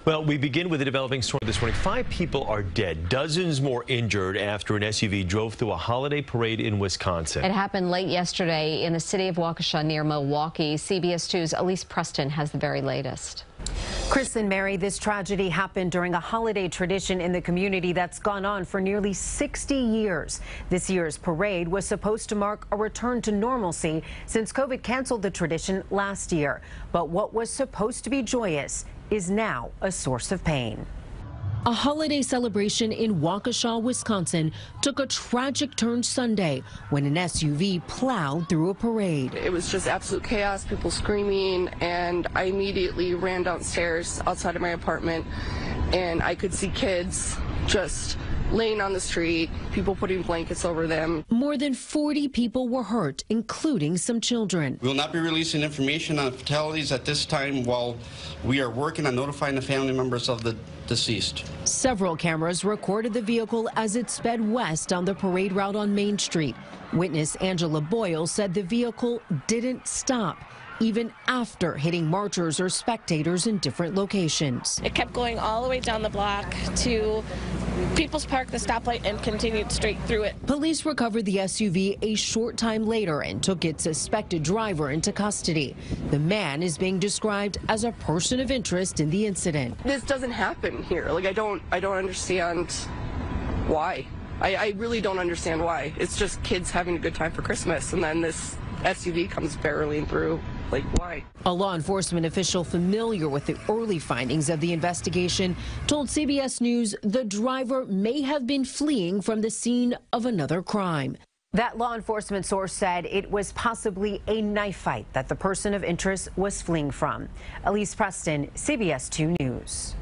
Well, we begin with a developing story this morning. 5 people are dead, dozens more injured after an SUV drove through a holiday parade in Wisconsin. It happened late yesterday in the city of Waukesha near Milwaukee. CBS 2's Elise Preston has the very latest. Chris and Mary, this tragedy happened during a holiday tradition in the community that's gone on for nearly 60 years. This year's parade was supposed to mark a return to normalcy since COVID canceled the tradition last year. But what was supposed to be joyous is now a source of pain. A holiday celebration in Waukesha, Wisconsin took a tragic turn Sunday when an SUV plowed through a parade. It was just absolute chaos, people screaming, and I immediately ran downstairs outside of my apartment, and I could see kids just laying on the street, people putting blankets over them. More than 40 people were hurt, including some children. We will not be releasing information on fatalities at this time while we are working on notifying the family members of the deceased. Several cameras recorded the vehicle as it sped west on the parade route on Main Street. Witness Angela Boyle said the vehicle didn't stop, even after hitting marchers or spectators in different locations. It kept going all the way down the block to People's Park, the stoplight, and continued straight through it. Police recovered the SUV a short time later and took its suspected driver into custody. The man is being described as a person of interest in the incident. This doesn't happen here. Like, I don't understand why. I really don't understand why. It's just kids having a good time for Christmas, and then this SUV comes barreling through. Like, why? A law enforcement official familiar with the early findings of the investigation told CBS News the driver may have been fleeing from the scene of another crime. That law enforcement source said it was possibly a knife fight that the person of interest was fleeing from. Elise Preston, CBS 2 News.